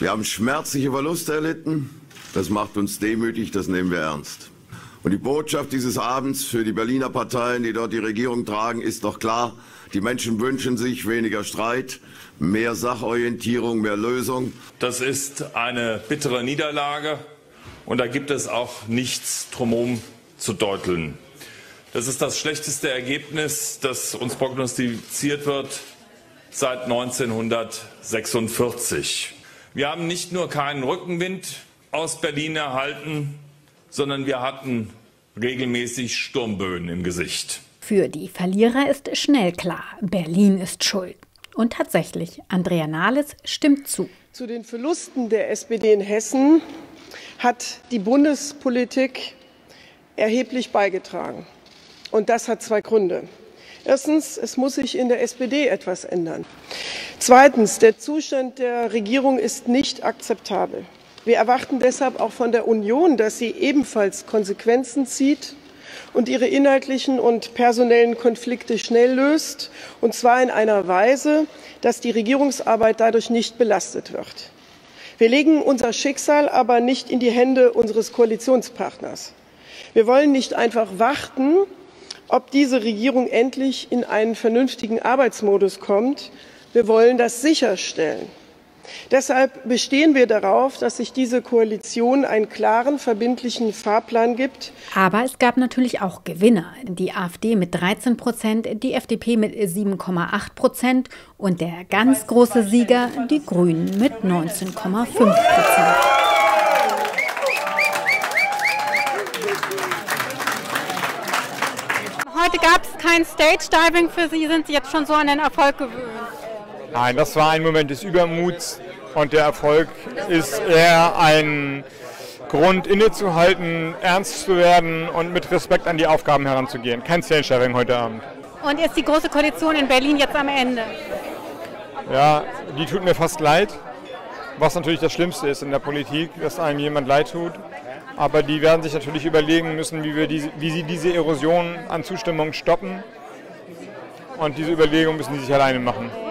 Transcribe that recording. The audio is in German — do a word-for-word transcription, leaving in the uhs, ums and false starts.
Wir haben schmerzliche Verluste erlitten. Das macht uns demütig, das nehmen wir ernst. Und die Botschaft dieses Abends für die Berliner Parteien, die dort die Regierung tragen, ist doch klar. Die Menschen wünschen sich weniger Streit, mehr Sachorientierung, mehr Lösung. Das ist eine bittere Niederlage und da gibt es auch nichts drumherum zu deuteln. Das ist das schlechteste Ergebnis, das uns prognostiziert wird seit neunzehnhundertsechsundvierzig. Wir haben nicht nur keinen Rückenwind aus Berlin erhalten, sondern wir hatten regelmäßig Sturmböen im Gesicht. Für die Verlierer ist schnell klar, Berlin ist schuld. Und tatsächlich, Andrea Nahles stimmt zu. Zu den Verlusten der S P D in Hessen hat die Bundespolitik erheblich beigetragen. Und das hat zwei Gründe. Erstens, es muss sich in der S P D etwas ändern. Zweitens, der Zustand der Regierung ist nicht akzeptabel. Wir erwarten deshalb auch von der Union, dass sie ebenfalls Konsequenzen zieht und ihre inhaltlichen und personellen Konflikte schnell löst, und zwar in einer Weise, dass die Regierungsarbeit dadurch nicht belastet wird. Wir legen unser Schicksal aber nicht in die Hände unseres Koalitionspartners. Wir wollen nicht einfach warten, ob diese Regierung endlich in einen vernünftigen Arbeitsmodus kommt. Wir wollen das sicherstellen. Deshalb bestehen wir darauf, dass sich diese Koalition einen klaren, verbindlichen Fahrplan gibt. Aber es gab natürlich auch Gewinner. Die AfD mit dreizehn Prozent, die F D P mit sieben Komma acht Prozent und der ganz große Sieger, die Grünen mit neunzehn Komma fünf Prozent. Heute gab es kein Stage-Diving für Sie. Sind Sie jetzt schon so an den Erfolg gewöhnt? Nein, das war ein Moment des Übermuts und der Erfolg ist eher ein Grund, innezuhalten, ernst zu werden und mit Respekt an die Aufgaben heranzugehen. Kein Stage-Diving heute Abend. Und ist die Große Koalition in Berlin jetzt am Ende? Ja, die tut mir fast leid, was natürlich das Schlimmste ist in der Politik, dass einem jemand leid tut. Aber die werden sich natürlich überlegen müssen, wie, wir diese, wie sie diese Erosion an Zustimmung stoppen. Und diese Überlegung müssen die sich alleine machen.